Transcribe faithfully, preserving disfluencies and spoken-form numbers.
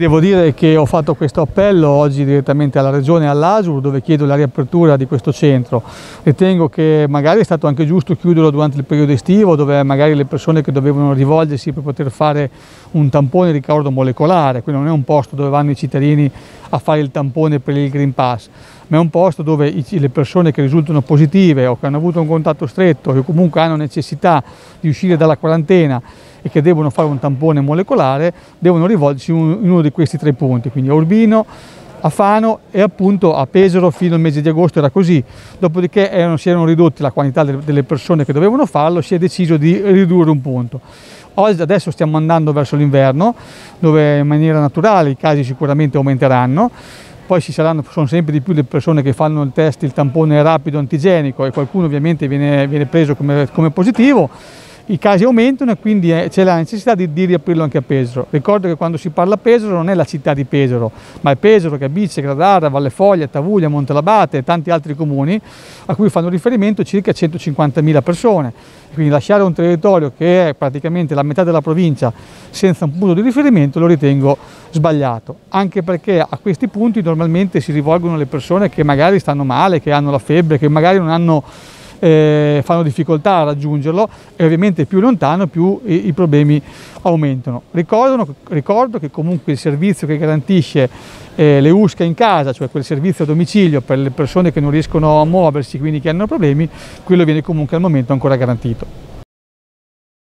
Devo dire che ho fatto questo appello oggi direttamente alla Regione e all'A S U R, dove chiedo la riapertura di questo centro. Ritengo che magari è stato anche giusto chiuderlo durante il periodo estivo, dove magari le persone che dovevano rivolgersi per poter fare un tampone di ricordo molecolare, quindi non è un posto dove vanno i cittadini a fare il tampone per il Green Pass, ma è un posto dove le persone che risultano positive o che hanno avuto un contatto stretto o che comunque hanno necessità di uscire dalla quarantena e che devono fare un tampone molecolare devono rivolgersi in uno di questi tre punti, quindi a Urbino, a Fano e appunto a Pesaro. Fino al mese di agosto era così, dopodiché erano, si erano ridotti la quantità delle persone che dovevano farlo, si è deciso di ridurre un punto. Oggi, adesso stiamo andando verso l'inverno, dove in maniera naturale i casi sicuramente aumenteranno, poi ci saranno, sono sempre di più le persone che fanno il test, il tampone rapido antigenico, e qualcuno ovviamente viene, viene preso come, come positivo. I casi aumentano e quindi c'è la necessità di, di riaprirlo anche a Pesaro. Ricordo che quando si parla a Pesaro non è la città di Pesaro, ma è Pesaro, Cabice, Gradara, Valle Foglia, Tavuglia, Montelabate e tanti altri comuni a cui fanno riferimento circa centocinquantamila persone. Quindi lasciare un territorio che è praticamente la metà della provincia senza un punto di riferimento lo ritengo sbagliato, anche perché a questi punti normalmente si rivolgono le persone che magari stanno male, che hanno la febbre, che magari non hanno Eh, fanno difficoltà a raggiungerlo, e ovviamente più lontano più i, i problemi aumentano. Ricordo, ricordo che comunque il servizio che garantisce eh, le U S C A in casa, cioè quel servizio a domicilio per le persone che non riescono a muoversi, quindi che hanno problemi, quello viene comunque al momento ancora garantito.